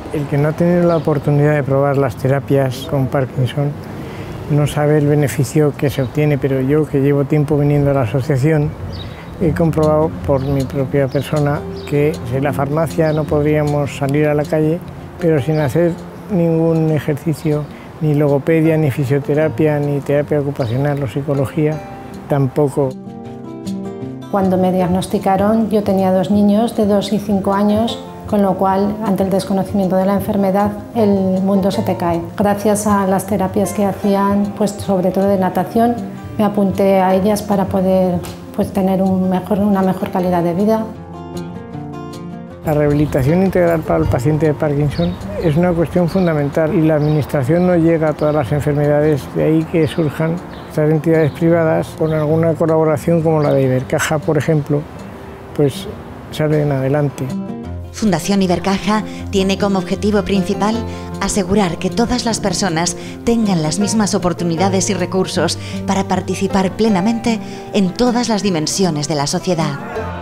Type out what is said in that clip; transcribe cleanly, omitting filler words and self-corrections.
El que no ha tenido la oportunidad de probar las terapias con Parkinson no sabe el beneficio que se obtiene, pero yo, que llevo tiempo viniendo a la asociación, he comprobado por mi propia persona que en la farmacia no podríamos salir a la calle, pero sin hacer ningún ejercicio, ni logopedia, ni fisioterapia, ni terapia ocupacional o psicología, tampoco. Cuando me diagnosticaron, yo tenía 2 niños de 2 y 5 años, con lo cual, ante el desconocimiento de la enfermedad, el mundo se te cae. Gracias a las terapias que hacían, pues sobre todo de natación, me apunté a ellas para poder tener una mejor calidad de vida. La rehabilitación integral para el paciente de Parkinson es una cuestión fundamental y la administración no llega a todas las enfermedades, de ahí que surjan estas entidades privadas con alguna colaboración como la de Ibercaja, por ejemplo, pues salen adelante. Fundación Ibercaja tiene como objetivo principal asegurar que todas las personas tengan las mismas oportunidades y recursos para participar plenamente en todas las dimensiones de la sociedad.